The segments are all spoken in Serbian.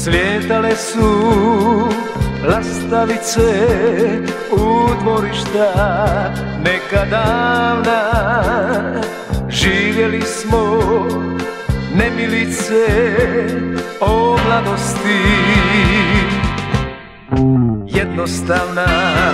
Cvjetale su lastavice u dvorišta neka davna. Živjeli smo nemilice o mladosti jednostavna.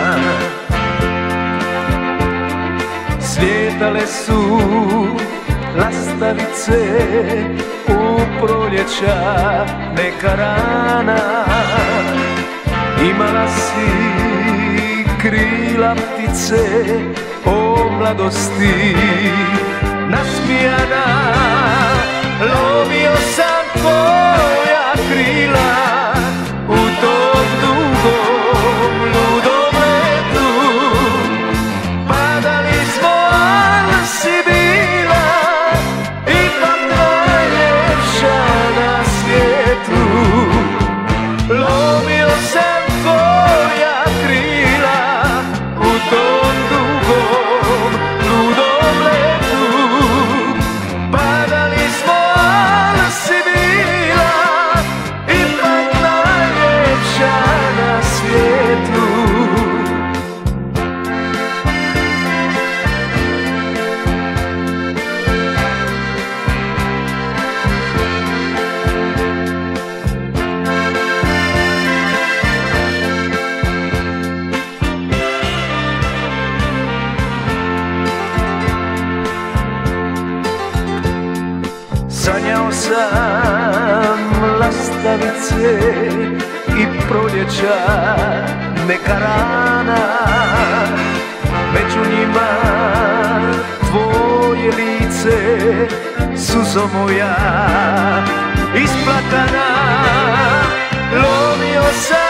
Cvjetale su lastavice u proljeća neka rana. Imala si krila ptice o mladosti nasmijana. Lomio sam tvoja krila u tom dugom ludom letu. Padali smo, ali si bila ipak najljepša na svijetu. Lomio sam tvoja krila u tom dugom ludom letu. Padali smo, ali si bila ipak najljepša na svijetu. Sanjao sam lastavice i proljeća neka rana. Među njima tvoje lice, suzo moja isplakana. Lomio sam